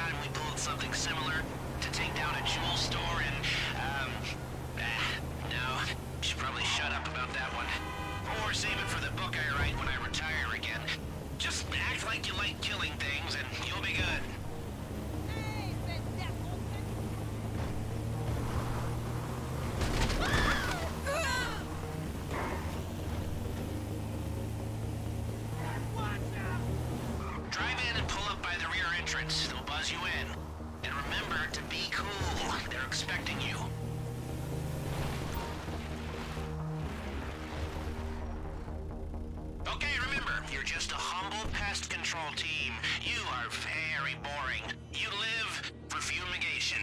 time we pulled something similar to take down a jewel store in, no. Should probably shut up about that one. Or save it for the book I write when I retire again. Just act like you like killing things and you'll be good. Drive in and pull up by the rear entrance. They'll buzz you in. And remember to be cool. They're expecting you. Okay, remember, you're just a humble pest control team. You are very boring. You live for fumigation.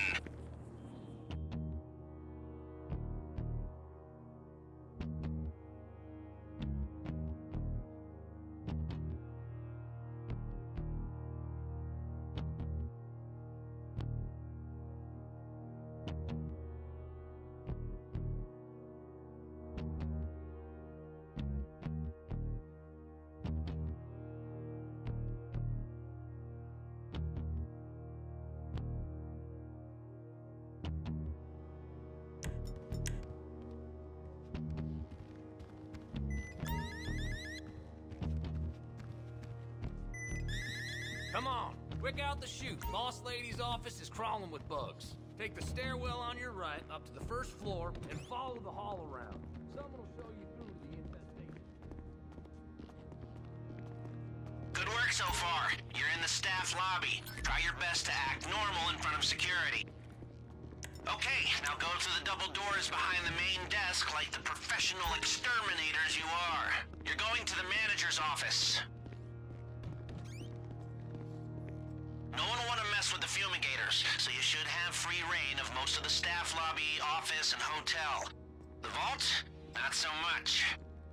Come on, quick out the chute. Boss lady's office is crawling with bugs. Take the stairwell on your right up to the first floor and follow the hall around. Someone will show you through the infestation. Good work so far. You're in the staff lobby. Try your best to act normal in front of security. Okay, now go through the double doors behind the main desk like the professional exterminators you are. You're going to the manager's office. No one will want to mess with the fumigators, so you should have free reign of most of the staff lobby, office, and hotel. The vault? Not so much.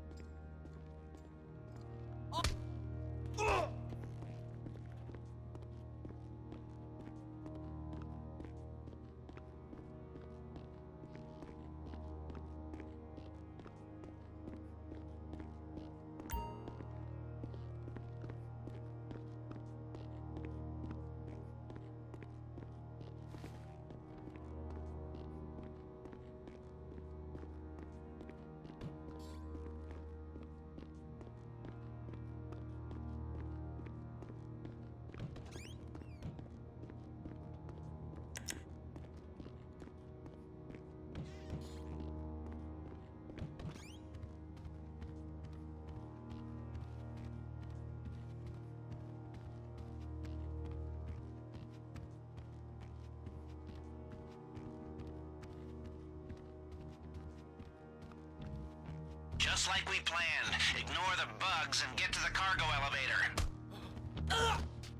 Just like we planned. Ignore the bugs and get to the cargo elevator.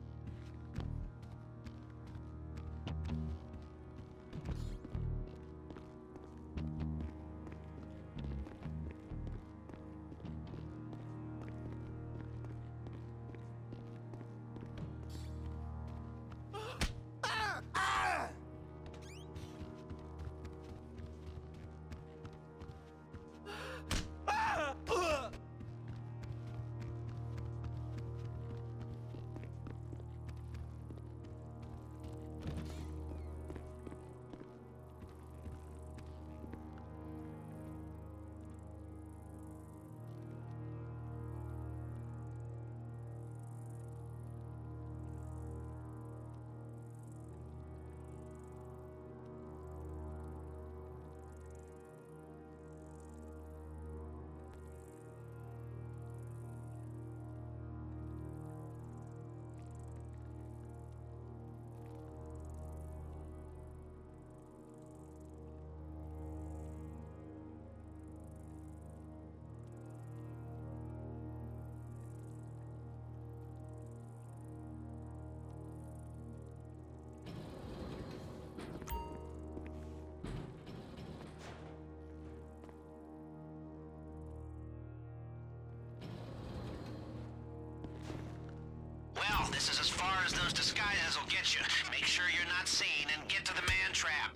This is as far as those disguises will get you. Make sure you're not seen and get to the man trap.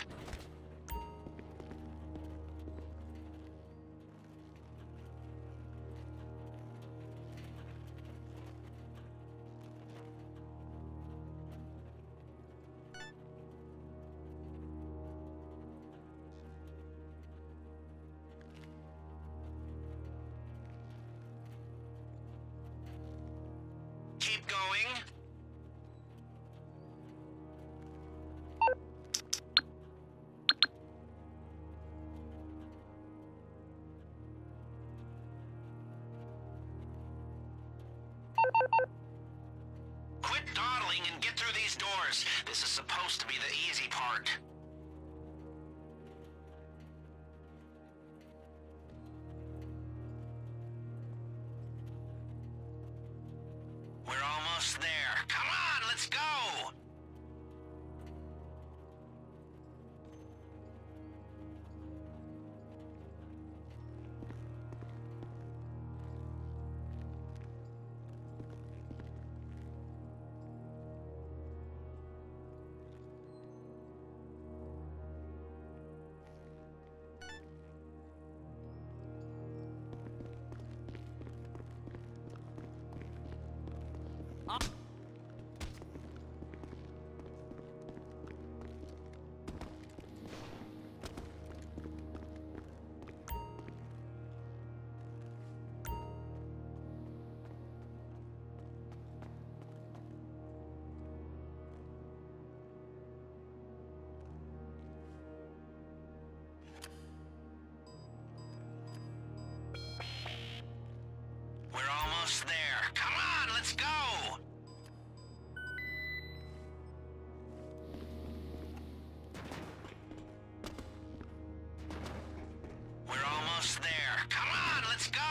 going. Quit dawdling and get through these doors. This is supposed to be the easy part. We're almost there. Come on, let's go! We're almost there. Come on, let's go! We're almost there. Come on, let's go!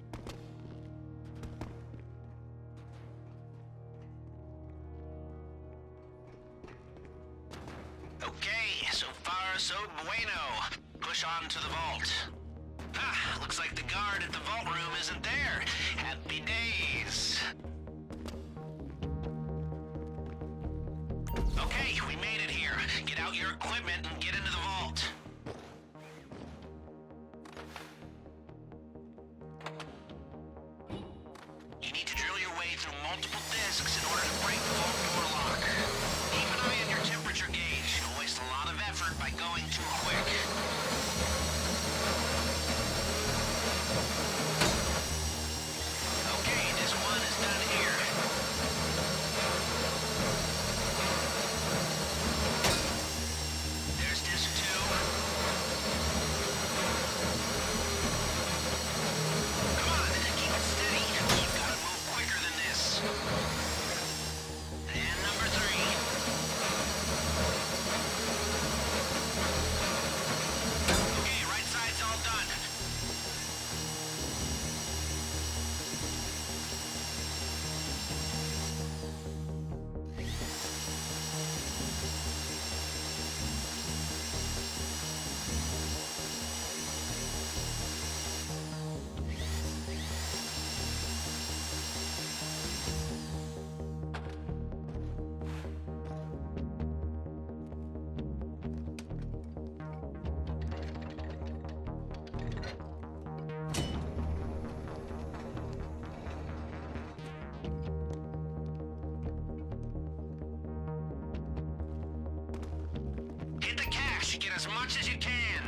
Okay, so far so bueno. Push on to the vault. Ah, looks like the guard at the vault room isn't there. Happy days. Okay, we made it here. Get out your equipment and get into the vault. You need to drill your way through multiple discs in order to break the vault door lock. Keep an eye on your temperature gauge. You'll waste a lot of effort by going too quick. Get as much as you can.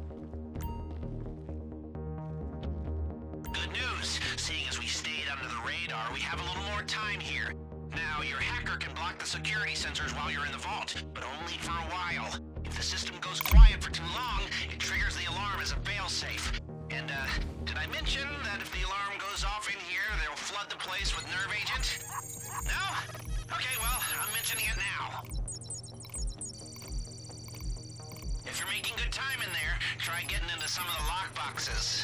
Good news. Seeing as we stayed under the radar, we have a little more time here. Now, your hacker can block the security sensors while you're in the vault, but only for a while. If the system goes quiet for too long, it triggers the alarm as a failsafe. And, did I mention that if the alarm goes off in here, they'll flood the place with nerve agent? No? Okay, well, I'm mentioning it now. If you're making good time in there, try getting into some of the lockboxes.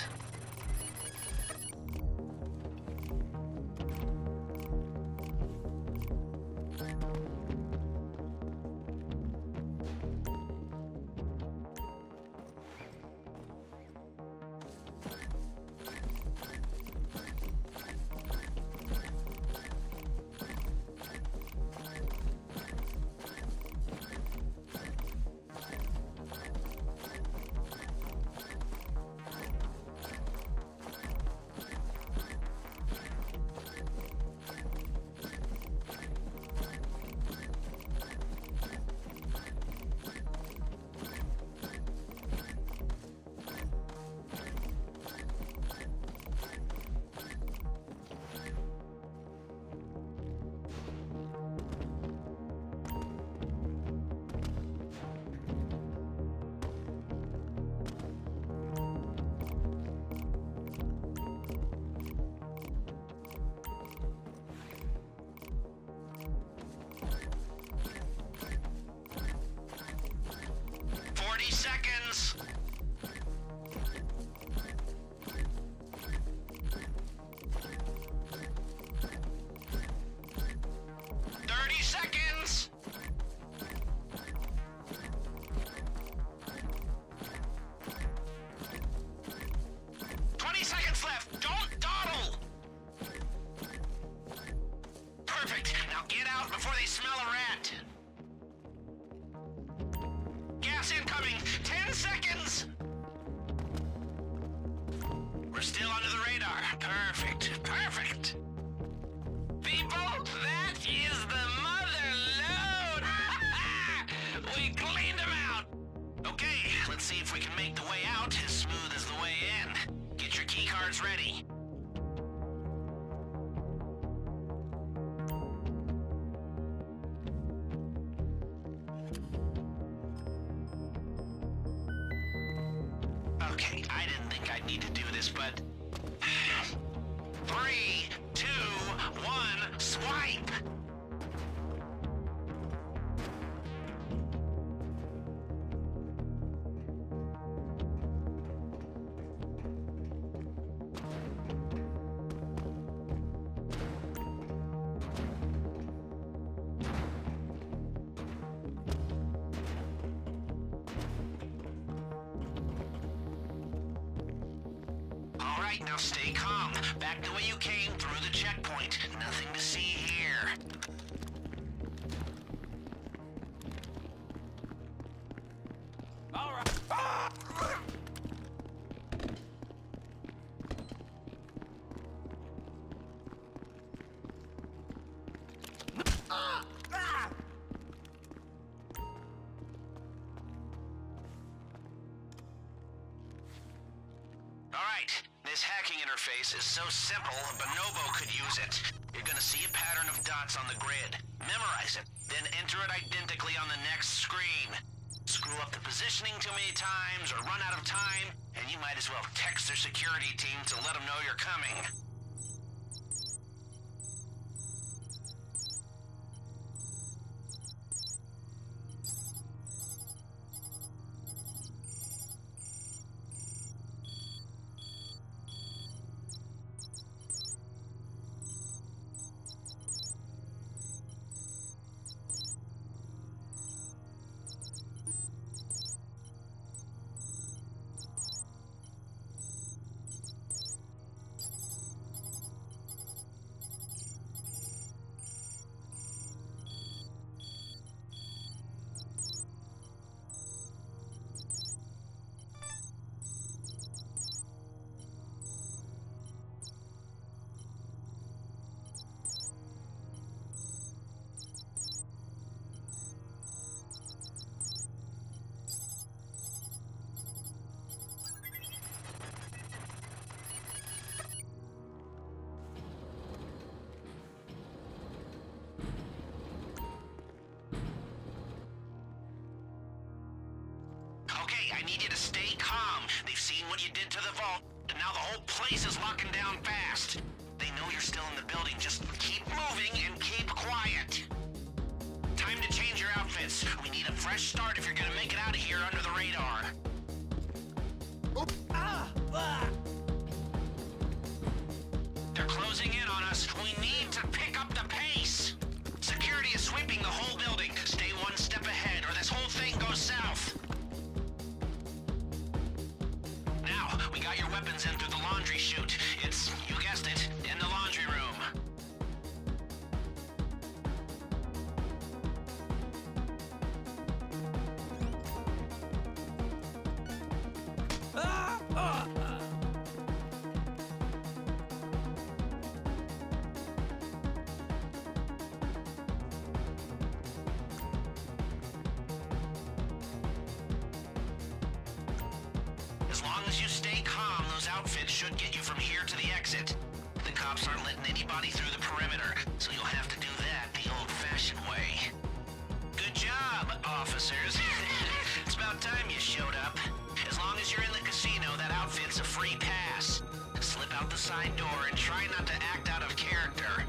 still under the radar. Perfect. Perfect. People, that is the mother load! We cleaned them out! Okay, let's see if we can make the way out as smooth as the way in. Get your key cards ready. Okay, I didn't think I'd need to do this, but... 3, 2, 1, swipe! All right, now stay calm. Back the way you came, through the checkpoint. Nothing to see here. All right. Alright, this hacking interface is so simple, a bonobo could use it. You're gonna see a pattern of dots on the grid. Memorize it, then enter it identically on the next screen. Screw up the positioning too many times or run out of time, and you might as well text their security team to let them know you're coming. Okay, I need you to stay calm. They've seen what you did to the vault, and now the whole place is locking down fast. They know you're still in the building. Just keep moving and keep quiet. Time to change your outfits. We need a fresh start if you're gonna make it out of here under the radar. They're closing in on us. We need to pick up the pace. Security is sweeping the whole building. Stay one step ahead, or this whole thing goes south. Now, we got your weapons in through the laundry chute. It's, you guessed it, in the laundry room. As long as you stay calm, those outfits should get you from here to the exit. The cops aren't letting anybody through the perimeter, so you'll have to do that the old-fashioned way. Good job, officers. It's about time you showed up. As long as you're in the casino, that outfit's a free pass. Slip out the side door and try not to act out of character.